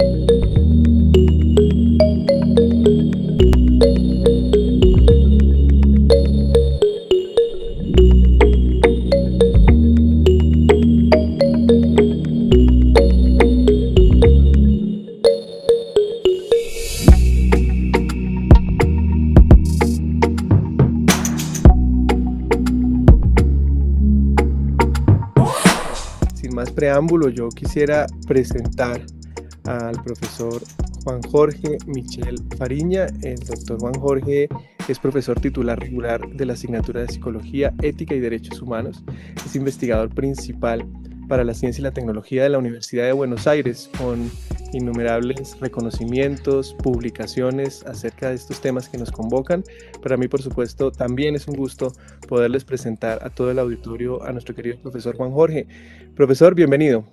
Sin más preámbulo, yo quisiera presentar al profesor Juan Jorge Michel Fariña. El doctor Juan Jorge es profesor titular regular de la asignatura de Psicología, Ética y Derechos Humanos. Es investigador principal para la ciencia y la tecnología de la Universidad de Buenos Aires, con innumerables reconocimientos, publicaciones acerca de estos temas que nos convocan. Para mí, por supuesto, también es un gusto poderles presentar a todo el auditorio a nuestro querido profesor Juan Jorge. Profesor, bienvenido.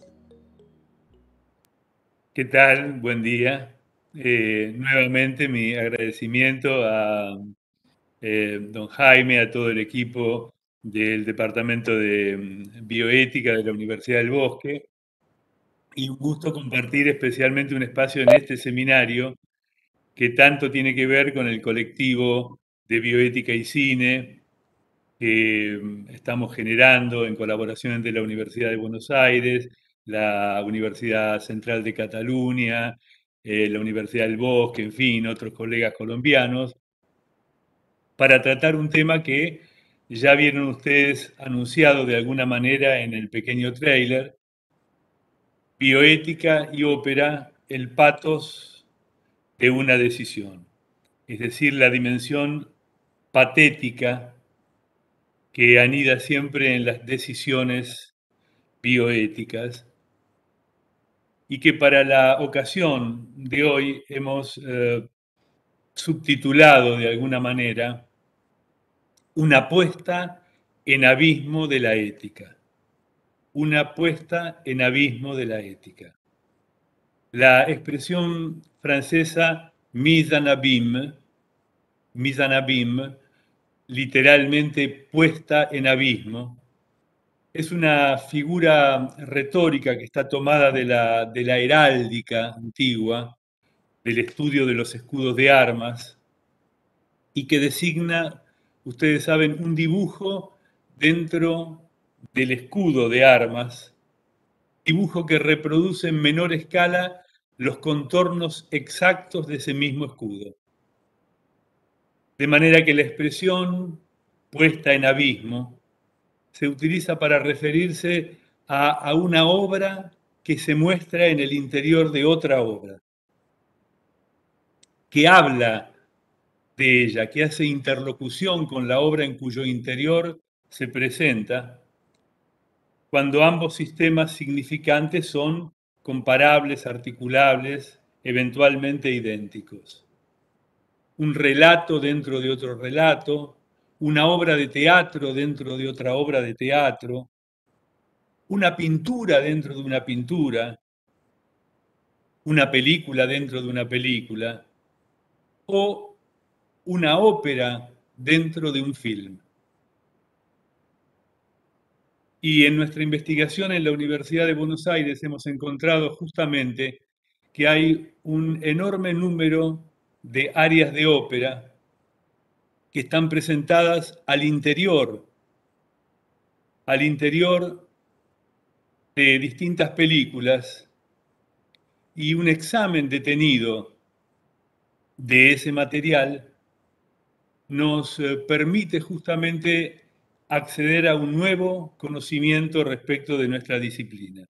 ¿Qué tal? Buen día. Nuevamente mi agradecimiento a don Jaime, a todo el equipo del Departamento de Bioética de la Universidad del Bosque, y un gusto compartir especialmente un espacio en este seminario que tanto tiene que ver con el colectivo de bioética y cine que estamos generando en colaboración entre la Universidad de Buenos Aires, la Universidad Central de Cataluña, la Universidad del Bosque, en fin, otros colegas colombianos, para tratar un tema que ya vieron ustedes anunciado de alguna manera en el pequeño tráiler: bioética y ópera, el patos de una decisión, es decir, la dimensión patética que anida siempre en las decisiones bioéticas, y que para la ocasión de hoy hemos subtitulado de alguna manera una puesta en abismo de la ética. Una puesta en abismo de la ética. La expresión francesa mise en abîme, literalmente puesta en abismo, es una figura retórica que está tomada de la heráldica antigua, del estudio de los escudos de armas, y que designa, ustedes saben, un dibujo dentro del escudo de armas, dibujo que reproduce en menor escala los contornos exactos de ese mismo escudo. De manera que la expresión puesta en abismo se utiliza para referirse a una obra que se muestra en el interior de otra obra, que habla de ella, que hace interlocución con la obra en cuyo interior se presenta, cuando ambos sistemas significantes son comparables, articulables, eventualmente idénticos. Un relato dentro de otro relato, una obra de teatro dentro de otra obra de teatro, una pintura dentro de una película dentro de una película, o una ópera dentro de un film. Y en nuestra investigación en la Universidad de Buenos Aires hemos encontrado justamente que hay un enorme número de áreas de ópera que están presentadas al interior de distintas películas, y un examen detenido de ese material nos permite justamente acceder a un nuevo conocimiento respecto de nuestra disciplina.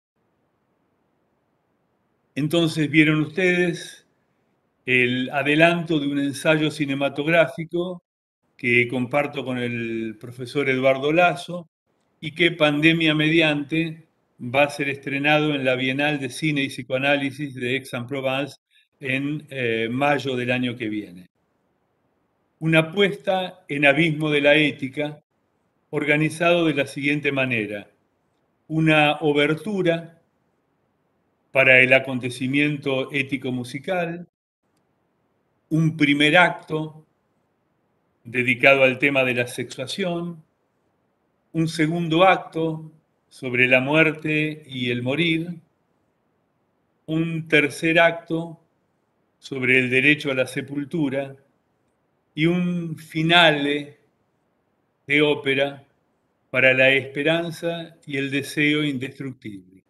Entonces vieron ustedes el adelanto de un ensayo cinematográfico que comparto con el profesor Eduardo Lazo y que, pandemia mediante, va a ser estrenado en la Bienal de Cine y Psicoanálisis de Aix-en-Provence en mayo del año que viene. Una puesta en abismo de la ética, organizado de la siguiente manera: una obertura para el acontecimiento ético-musical, un primer acto dedicado al tema de la sexuación, un segundo acto sobre la muerte y el morir, un tercer acto sobre el derecho a la sepultura y un finale de ópera para la esperanza y el deseo indestructible.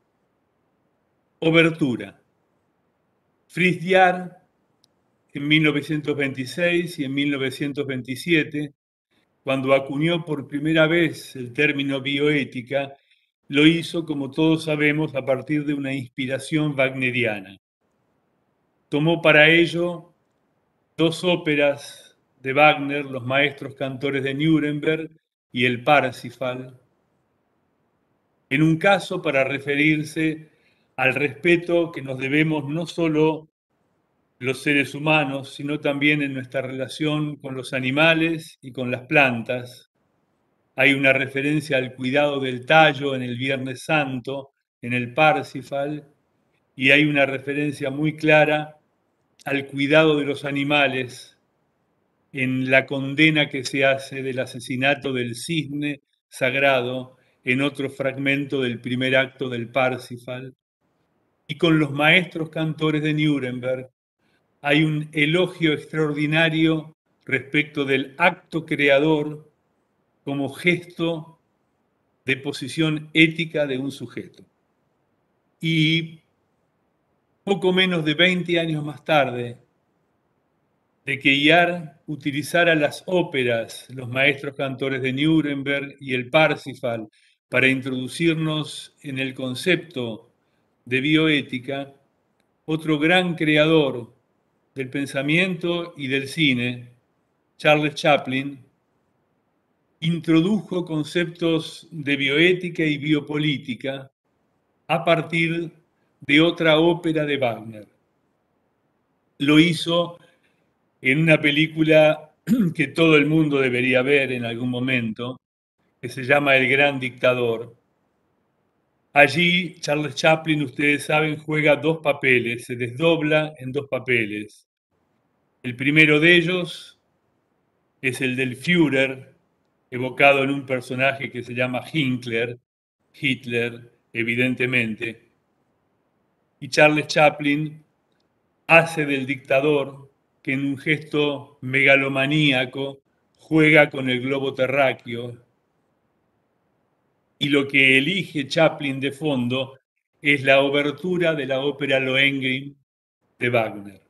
Obertura. Fritz Jaar, en 1926 y en 1927, cuando acuñó por primera vez el término bioética, lo hizo, como todos sabemos, a partir de una inspiración wagneriana. Tomó para ello dos óperas de Wagner, Los Maestros Cantores de Nuremberg y El Parsifal, en un caso para referirse al respeto que nos debemos no solo los seres humanos, sino también en nuestra relación con los animales y con las plantas. Hay una referencia al cuidado del tallo en el Viernes Santo, en el Parsifal, y hay una referencia muy clara al cuidado de los animales en la condena que se hace del asesinato del cisne sagrado en otro fragmento del primer acto del Parsifal. Y con los maestros cantores de Nuremberg hay un elogio extraordinario respecto del acto creador como gesto de posición ética de un sujeto. Y poco menos de 20 años más tarde, de que Jaar utilizara las óperas, los maestros cantores de Nuremberg y el Parsifal para introducirnos en el concepto de bioética, otro gran creador del pensamiento y del cine, Charles Chaplin, introdujo conceptos de bioética y biopolítica a partir de otra ópera de Wagner. Lo hizo en una película que todo el mundo debería ver en algún momento, que se llama El Gran Dictador. Allí Charles Chaplin, ustedes saben, juega dos papeles, se desdobla en dos papeles. El primero de ellos es el del Führer, evocado en un personaje que se llama Hitler, evidentemente. Y Charles Chaplin hace del dictador que en un gesto megalomaníaco juega con el globo terráqueo. Y lo que elige Chaplin de fondo es la obertura de la ópera Lohengrin de Wagner.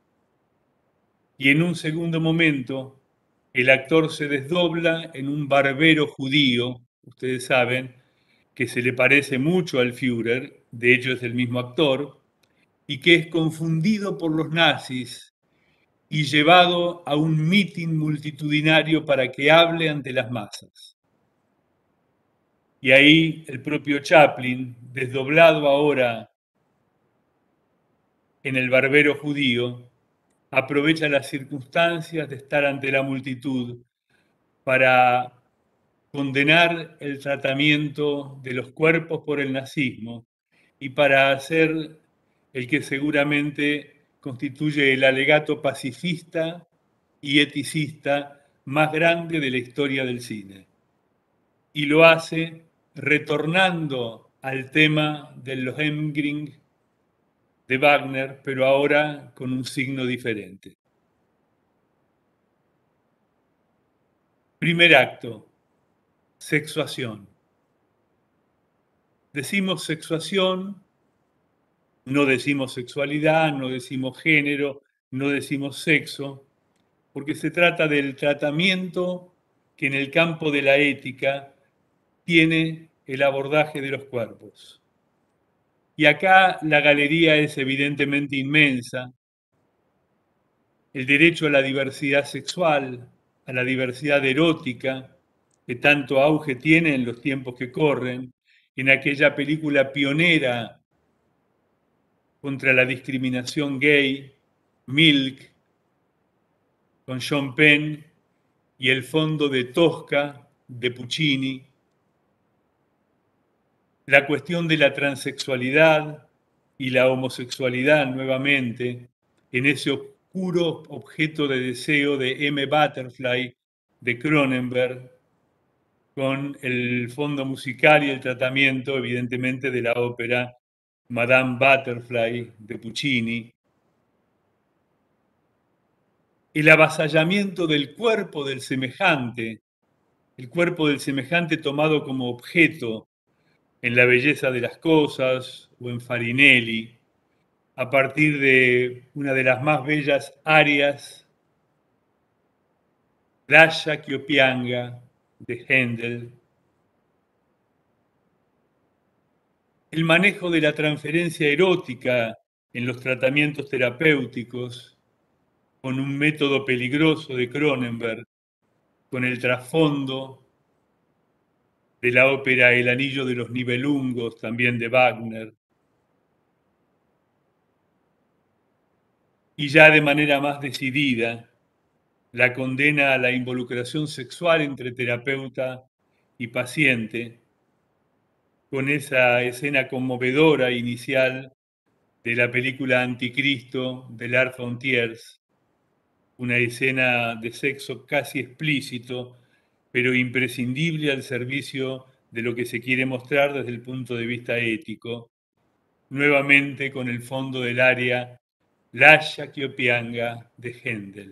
Y en un segundo momento, el actor se desdobla en un barbero judío, ustedes saben, que se le parece mucho al Führer, de hecho es el mismo actor, y que es confundido por los nazis y llevado a un mitin multitudinario para que hable ante las masas. Y ahí el propio Chaplin, desdoblado ahora en el barbero judío, aprovecha las circunstancias de estar ante la multitud para condenar el tratamiento de los cuerpos por el nazismo y para hacer el que seguramente constituye el alegato pacifista y eticista más grande de la historia del cine. Y lo hace retornando al tema del Lohengrin de Wagner, pero ahora con un signo diferente. Primer acto, sexuación. Decimos sexuación, no decimos sexualidad, no decimos género, no decimos sexo, porque se trata del tratamiento que en el campo de la ética tiene el abordaje de los cuerpos. Y acá la galería es evidentemente inmensa. El derecho a la diversidad sexual, a la diversidad erótica, que tanto auge tiene en los tiempos que corren, en aquella película pionera contra la discriminación gay, Milk, con Sean Penn, y el fondo de Tosca, de Puccini. La cuestión de la transexualidad y la homosexualidad nuevamente, en ese oscuro objeto de deseo de M. Butterfly, de Cronenberg, con el fondo musical y el tratamiento, evidentemente, de la ópera Madame Butterfly de Puccini, el avasallamiento del cuerpo del semejante, el cuerpo del semejante tomado como objeto en La belleza de las cosas o en Farinelli, a partir de una de las más bellas arias, Lascia ch'io pianga, de Händel. El manejo de la transferencia erótica en los tratamientos terapéuticos, con un método peligroso de Cronenberg, con el trasfondo de la ópera El anillo de los Nibelungos, también de Wagner, y ya de manera más decidida, la condena a la involucración sexual entre terapeuta y paciente, con esa escena conmovedora inicial de la película Anticristo de Lars von Trier, una escena de sexo casi explícito, pero imprescindible al servicio de lo que se quiere mostrar desde el punto de vista ético, nuevamente con el fondo del aria Lascia ch'io pianga de Händel.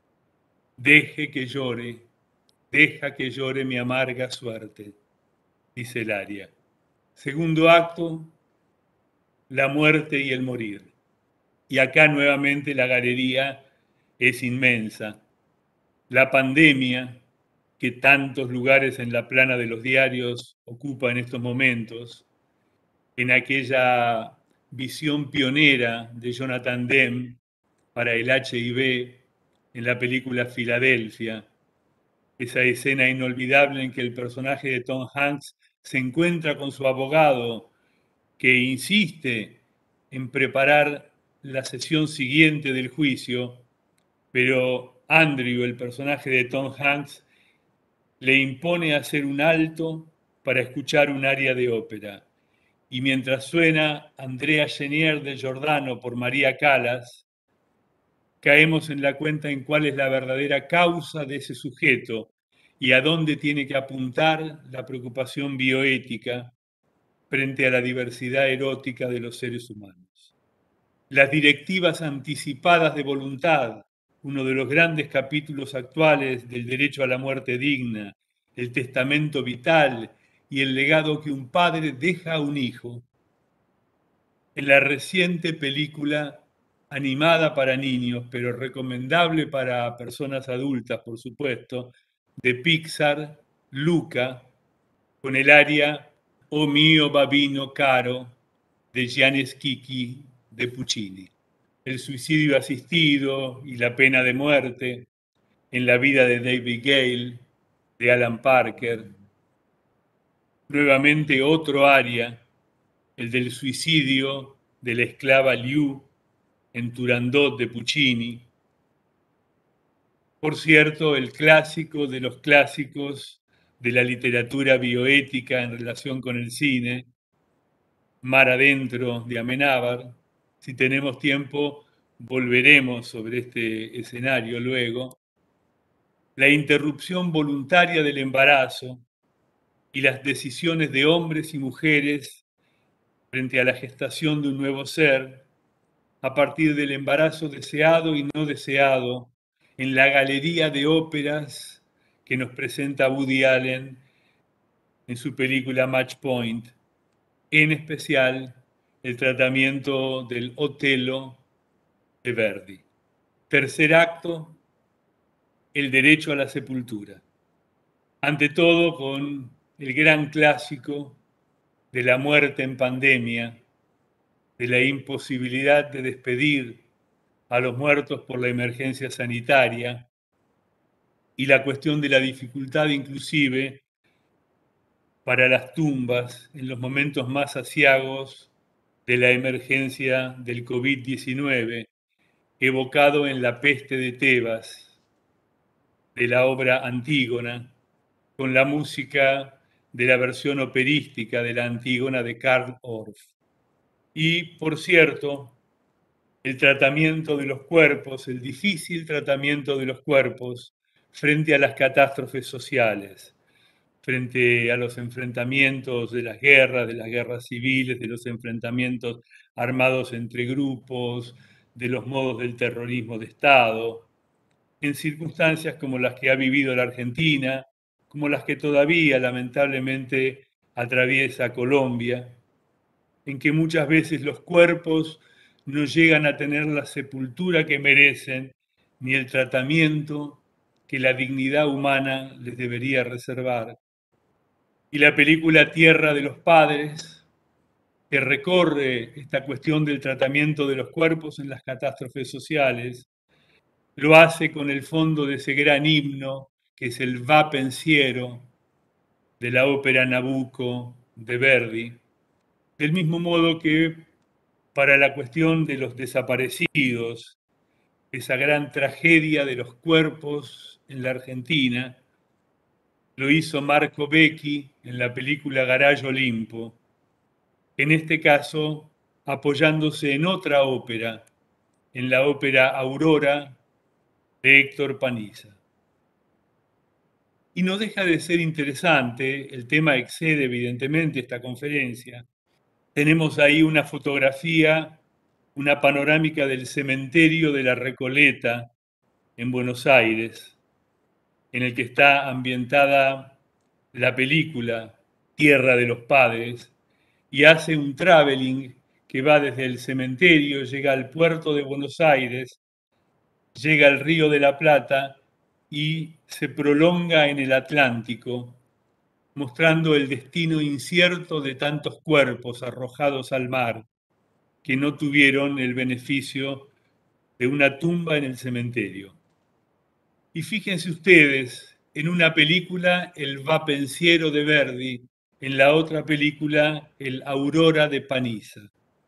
Deje que llore, deja que llore mi amarga suerte, dice el aria. Segundo acto, la muerte y el morir. Y acá nuevamente la galería es inmensa. La pandemia, que tantos lugares en la plana de los diarios ocupa en estos momentos, en aquella visión pionera de Jonathan Demme para el HIV en la película Filadelfia, esa escena inolvidable en que el personaje de Tom Hanks se encuentra con su abogado que insiste en preparar la sesión siguiente del juicio, pero Andrew, el personaje de Tom Hanks, le impone hacer un alto para escuchar un aria de ópera. Y mientras suena Andrea Chenier de Giordano por María Callas, caemos en la cuenta en cuál es la verdadera causa de ese sujeto y a dónde tiene que apuntar la preocupación bioética frente a la diversidad erótica de los seres humanos. Las directivas anticipadas de voluntad, uno de los grandes capítulos actuales del derecho a la muerte digna, el testamento vital y el legado que un padre deja a un hijo. En la reciente película animada para niños, pero recomendable para personas adultas, por supuesto, de Pixar, Luca, con el aria O mio babino caro de Gianni Schicchi de Puccini. El suicidio asistido y la pena de muerte en la vida de David Gale, de Alan Parker. Nuevamente otro aria, el del suicidio de la esclava Liu en Turandot de Puccini. Por cierto, el clásico de los clásicos de la literatura bioética en relación con el cine, Mar adentro de Amenábar. Si tenemos tiempo, volveremos sobre este escenario luego. La interrupción voluntaria del embarazo y las decisiones de hombres y mujeres frente a la gestación de un nuevo ser a partir del embarazo deseado y no deseado en la galería de óperas que nos presenta Woody Allen en su película Match Point, en especial el tratamiento del Otello de Verdi. Tercer acto, el derecho a la sepultura. Ante todo con el gran clásico de la muerte en pandemia, de la imposibilidad de despedir a los muertos por la emergencia sanitaria y la cuestión de la dificultad inclusive para las tumbas en los momentos más aciagos de la emergencia del COVID-19, evocado en La peste de Tebas, de la obra Antígona, con la música de la versión operística de la Antígona de Karl Orff. Y, por cierto, el tratamiento de los cuerpos, el difícil tratamiento de los cuerpos frente a las catástrofes sociales. frente a los enfrentamientos de las guerras civiles, de los enfrentamientos armados entre grupos, de los modos del terrorismo de Estado, en circunstancias como las que ha vivido la Argentina, como las que todavía lamentablemente atraviesa Colombia, en que muchas veces los cuerpos no llegan a tener la sepultura que merecen, ni el tratamiento que la dignidad humana les debería reservar. Y la película Tierra de los Padres, que recorre esta cuestión del tratamiento de los cuerpos en las catástrofes sociales, lo hace con el fondo de ese gran himno que es el Va Pensiero de la ópera Nabucco de Verdi, del mismo modo que para la cuestión de los desaparecidos, esa gran tragedia de los cuerpos en la Argentina, lo hizo Marco Becchi en la película Garage Olimpo, en este caso apoyándose en otra ópera, en la ópera Aurora de Héctor Paniza. Y no deja de ser interesante, el tema excede evidentemente esta conferencia. Tenemos ahí una fotografía, una panorámica del cementerio de la Recoleta en Buenos Aires, en el que está ambientada la película Tierra de los Padres, y hace un traveling que va desde el cementerio, llega al puerto de Buenos Aires, llega al Río de la Plata y se prolonga en el Atlántico, mostrando el destino incierto de tantos cuerpos arrojados al mar que no tuvieron el beneficio de una tumba en el cementerio. Y fíjense ustedes, en una película el Va Pensiero de Verdi, en la otra película el Aurora de Paniza.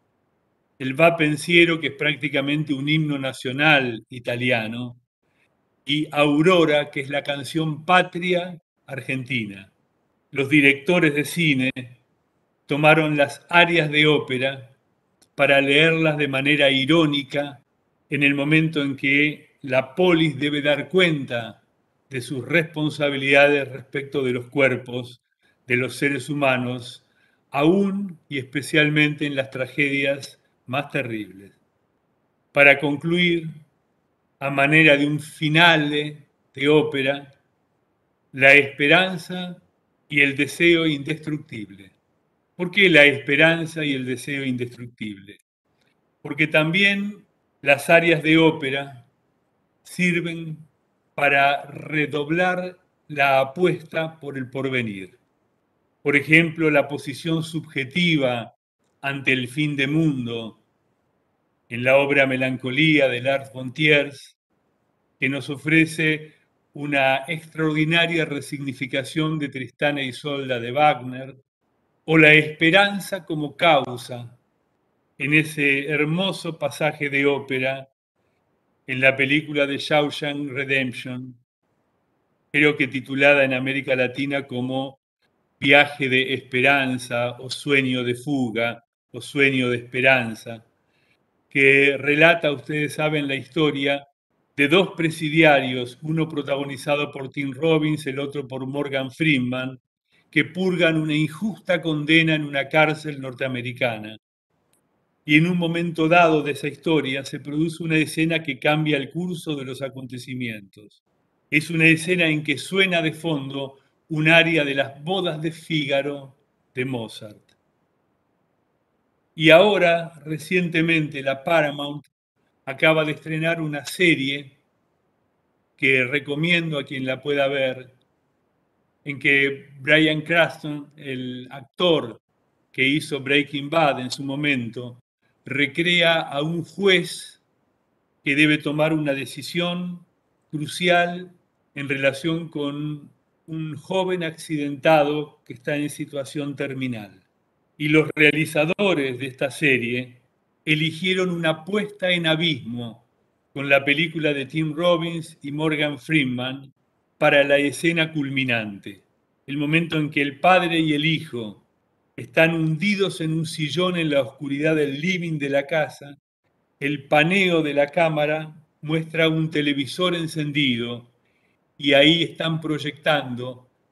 El Va Pensiero, que es prácticamente un himno nacional italiano, y Aurora, que es la canción patria argentina. Los directores de cine tomaron las arias de ópera para leerlas de manera irónica en el momento en que la polis debe dar cuenta de sus responsabilidades respecto de los cuerpos de los seres humanos, aún y especialmente en las tragedias más terribles. Para concluir, a manera de un finale de ópera, la esperanza y el deseo indestructible. ¿Por qué la esperanza y el deseo indestructible? Porque también las áreas de ópera sirven para redoblar la apuesta por el porvenir. Por ejemplo, la posición subjetiva ante el fin de mundo en la obra Melancolía de Lars von Thiers, que nos ofrece una extraordinaria resignificación de Tristana y Isolda de Wagner, o la esperanza como causa en ese hermoso pasaje de ópera en la película de Shawshank Redemption, creo que titulada en América Latina como Viaje de Esperanza o Sueño de Fuga o Sueño de Esperanza, que relata, ustedes saben, la historia de dos presidiarios, uno protagonizado por Tim Robbins, el otro por Morgan Freeman, que purgan una injusta condena en una cárcel norteamericana. Y en un momento dado de esa historia se produce una escena que cambia el curso de los acontecimientos. Es una escena en que suena de fondo un aria de las bodas de Fígaro de Mozart. Y ahora, recientemente, la Paramount acaba de estrenar una serie que recomiendo a quien la pueda ver, en que Bryan Cranston, el actor que hizo Breaking Bad en su momento, recrea a un juez que debe tomar una decisión crucial en relación con un joven accidentado que está en situación terminal. Y los realizadores de esta serie eligieron una puesta en abismo con la película de Tim Robbins y Morgan Freeman para la escena culminante, el momento en que el padre y el hijo están hundidos en un sillón en la oscuridad del living de la casa. El paneo de la cámara muestra un televisor encendido y ahí están proyectando,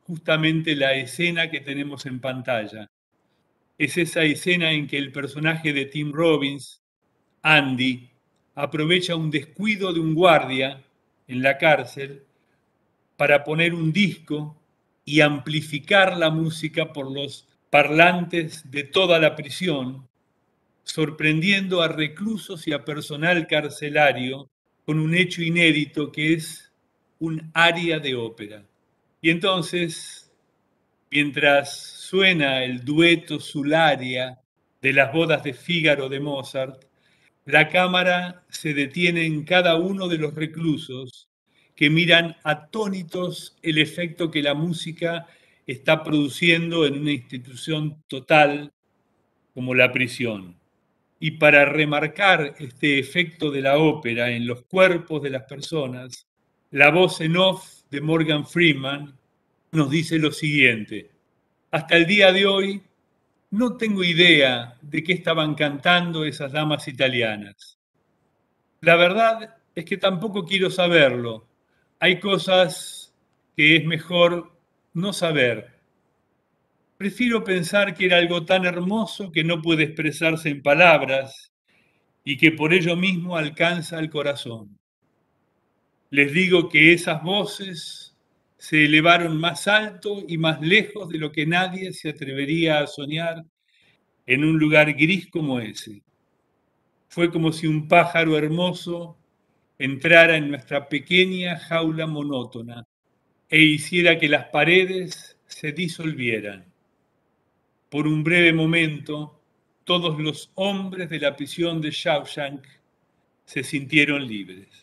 justamente la escena que tenemos en pantalla. Es esa escena en que el personaje de Tim Robbins, Andy, aprovecha un descuido de un guardia en la cárcel para poner un disco y amplificar la música por los parlantes de toda la prisión, sorprendiendo a reclusos y a personal carcelario con un hecho inédito que es un aria de ópera. Y entonces, mientras suena el dueto Sularia de las bodas de Fígaro de Mozart, la cámara se detiene en cada uno de los reclusos que miran atónitos el efecto que la música está produciendo en una institución total como la prisión. Y para remarcar este efecto de la ópera en los cuerpos de las personas, la voz en off de Morgan Freeman nos dice lo siguiente: hasta el día de hoy no tengo idea de qué estaban cantando esas damas italianas. La verdad es que tampoco quiero saberlo. Hay cosas que es mejor no saber. Prefiero pensar que era algo tan hermoso que no puede expresarse en palabras y que por ello mismo alcanza el corazón. Les digo que esas voces se elevaron más alto y más lejos de lo que nadie se atrevería a soñar en un lugar gris como ese. Fue como si un pájaro hermoso entrara en nuestra pequeña jaula monótona e hiciera que las paredes se disolvieran. Por un breve momento, todos los hombres de la prisión de Shawshank se sintieron libres.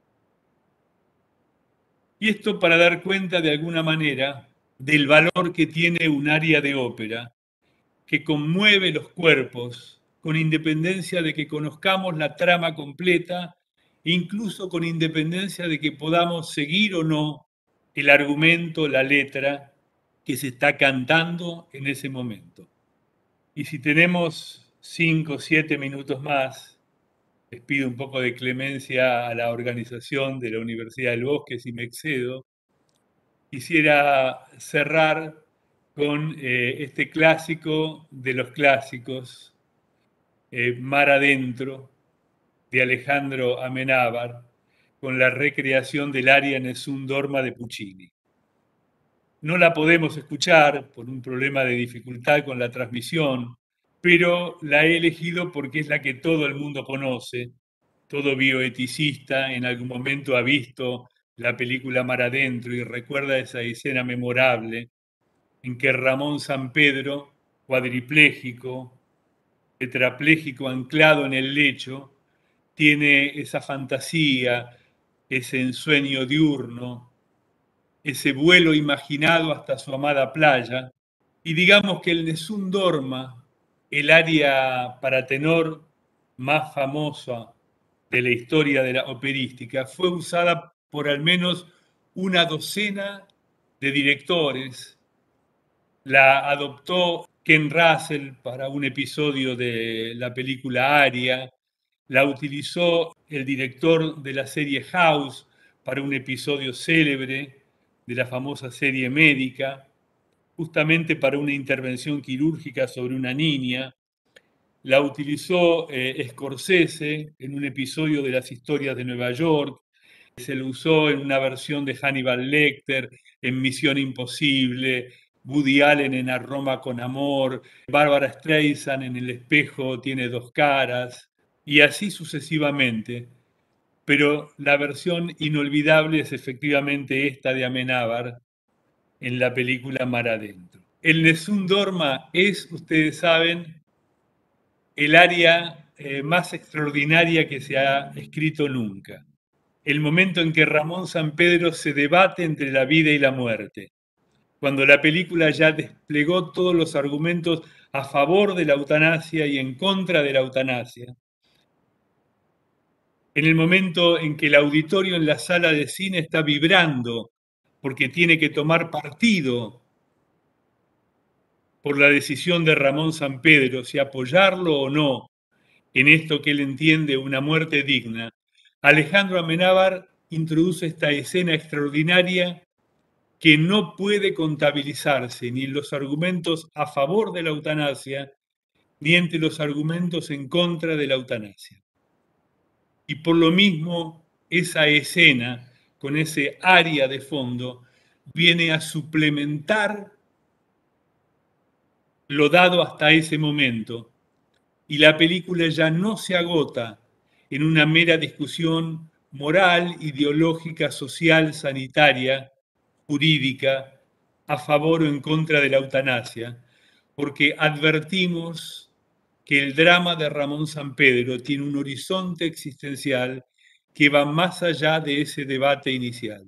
Y esto para dar cuenta de alguna manera del valor que tiene un aria de ópera, que conmueve los cuerpos con independencia de que conozcamos la trama completa, incluso con independencia de que podamos seguir o no el argumento, la letra que se está cantando en ese momento. Y si tenemos 5 o 7 minutos más, les pido un poco de clemencia a la organización de la Universidad del Bosque si me excedo. Quisiera cerrar con este clásico de los clásicos, Mar Adentro, de Alejandro Amenábar, con la recreación del aria Nessun Dorma de Puccini. No la podemos escuchar por un problema de dificultad con la transmisión, pero la he elegido porque es la que todo el mundo conoce. Todo bioeticista en algún momento ha visto la película Mar Adentro y recuerda esa escena memorable en que Ramón Sampedro, cuadripléjico, tetrapléjico anclado en el lecho, tiene esa fantasía, ese ensueño diurno, ese vuelo imaginado hasta su amada playa. Y digamos que el Nessun Dorma, el aria para tenor más famosa de la historia de la operística, fue usada por al menos una docena de directores. La adoptó Ken Russell para un episodio de la película Aria, la utilizó el director de la serie House para un episodio célebre de la famosa serie médica, justamente para una intervención quirúrgica sobre una niña. La utilizó Scorsese en un episodio de las historias de Nueva York. Se lo usó en una versión de Hannibal Lecter, en Misión Imposible, Woody Allen en A Roma con Amor, Barbara Streisand en El espejo tiene dos caras, y así sucesivamente. Pero la versión inolvidable es efectivamente esta de Amenábar en la película Mar Adentro. El Nessun Dorma es, ustedes saben, el aria más extraordinaria que se ha escrito nunca. El momento en que Ramón Sampedro se debate entre la vida y la muerte. Cuando la película ya desplegó todos los argumentos a favor de la eutanasia y en contra de la eutanasia. En el momento en que el auditorio en la sala de cine está vibrando porque tiene que tomar partido por la decisión de Ramón Sampedro, si apoyarlo o no en esto que él entiende una muerte digna, Alejandro Amenábar introduce esta escena extraordinaria que no puede contabilizarse ni en los argumentos a favor de la eutanasia, ni entre los argumentos en contra de la eutanasia. Y por lo mismo, esa escena, con ese área de fondo, viene a suplementar lo dado hasta ese momento, y la película ya no se agota en una mera discusión moral, ideológica, social, sanitaria, jurídica, a favor o en contra de la eutanasia, porque advertimos que el drama de Ramón Sampedro tiene un horizonte existencial que va más allá de ese debate inicial.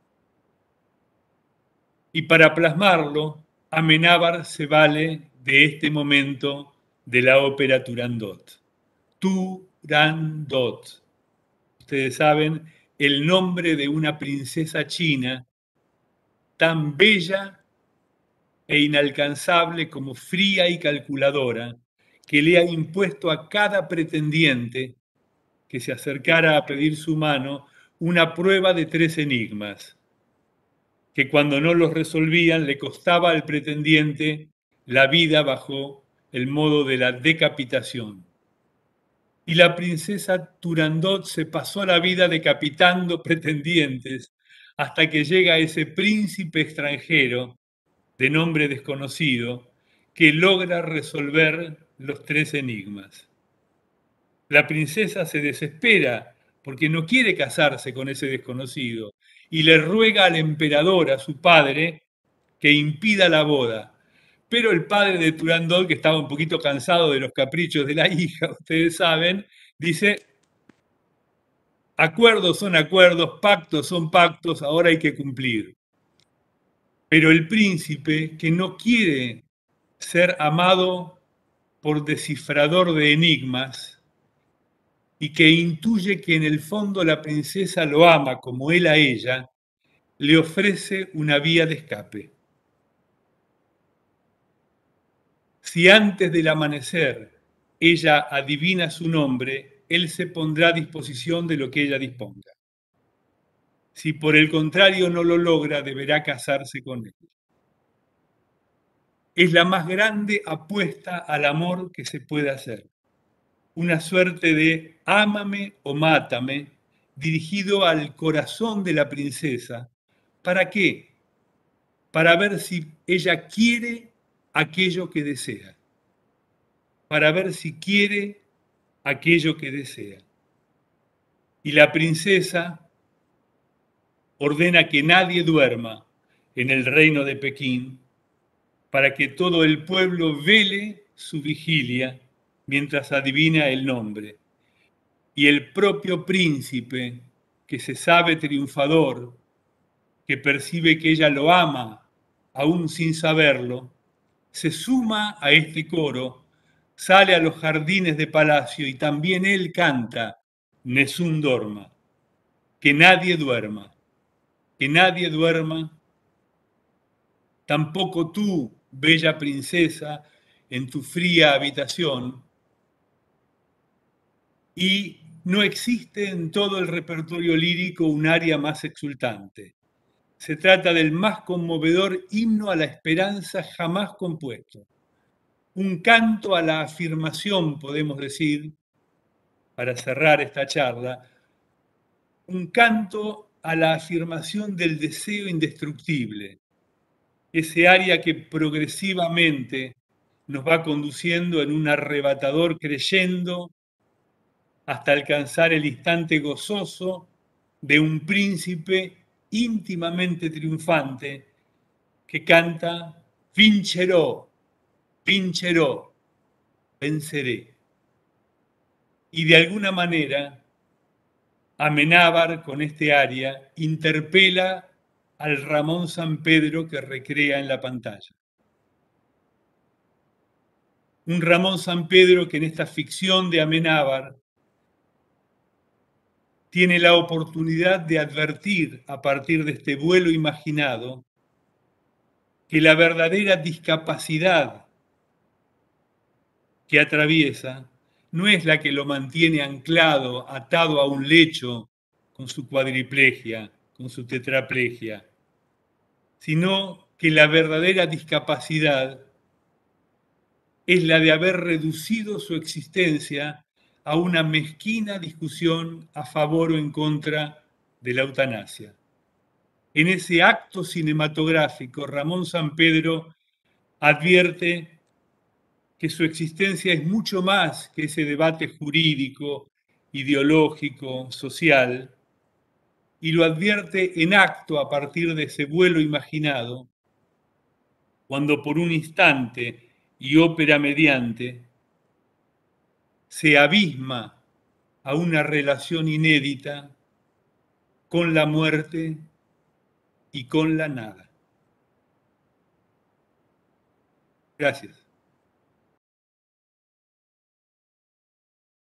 Y para plasmarlo, Amenábar se vale de este momento de la ópera Turandot. Turandot. Ustedes saben, el nombre de una princesa china tan bella e inalcanzable como fría y calculadora, que le ha impuesto a cada pretendiente que se acercara a pedir su mano una prueba de 3 enigmas, que cuando no los resolvían le costaba al pretendiente la vida bajo el modo de la decapitación. Y la princesa Turandot se pasó la vida decapitando pretendientes hasta que llega ese príncipe extranjero de nombre desconocido que logra resolver los 3 enigmas. La princesa se desespera porque no quiere casarse con ese desconocido y le ruega al emperador, a su padre, que impida la boda. Pero el padre de Turandot, que estaba un poquito cansado de los caprichos de la hija, ustedes saben, dice: acuerdos son acuerdos, pactos son pactos, ahora hay que cumplir. Pero el príncipe, que no quiere ser amado por descifrador de enigmas y que intuye que en el fondo la princesa lo ama como él a ella, le ofrece una vía de escape. Si antes del amanecer ella adivina su nombre, él se pondrá a disposición de lo que ella disponga. Si por el contrario no lo logra, deberá casarse con él. Es la más grande apuesta al amor que se puede hacer. Una suerte de ámame o mátame dirigido al corazón de la princesa. ¿Para qué? Para ver si ella quiere aquello que desea. Para ver si quiere aquello que desea. Y la princesa ordena que nadie duerma en el reino de Pekín para que todo el pueblo vele su vigilia mientras adivina el nombre. Y el propio príncipe, que se sabe triunfador, que percibe que ella lo ama, aún sin saberlo, se suma a este coro, sale a los jardines de palacio y también él canta, Nessun dorma, que nadie duerma, que nadie duerma, tampoco tú, bella princesa, en tu fría habitación. Y no existe en todo el repertorio lírico un aria más exultante. Se trata del más conmovedor himno a la esperanza jamás compuesto. Un canto a la afirmación, podemos decir, para cerrar esta charla, un canto a la afirmación del deseo indestructible, ese aria que progresivamente nos va conduciendo en un arrebatador creyendo hasta alcanzar el instante gozoso de un príncipe íntimamente triunfante que canta vincerò, vincerò, venceré. Y de alguna manera, Amenábar con este aria interpela al Ramón Sampedro que recrea en la pantalla. Un Ramón Sampedro que en esta ficción de Amenábar tiene la oportunidad de advertir a partir de este vuelo imaginado que la verdadera discapacidad que atraviesa no es la que lo mantiene anclado, atado a un lecho con su cuadriplegia, con su tetraplegia, sino que la verdadera discapacidad es la de haber reducido su existencia a una mezquina discusión a favor o en contra de la eutanasia. En ese acto cinematográfico, Ramón Sampedro advierte que su existencia es mucho más que ese debate jurídico, ideológico, social, y lo advierte en acto a partir de ese vuelo imaginado, cuando por un instante y ópera mediante se abisma a una relación inédita con la muerte y con la nada. Gracias.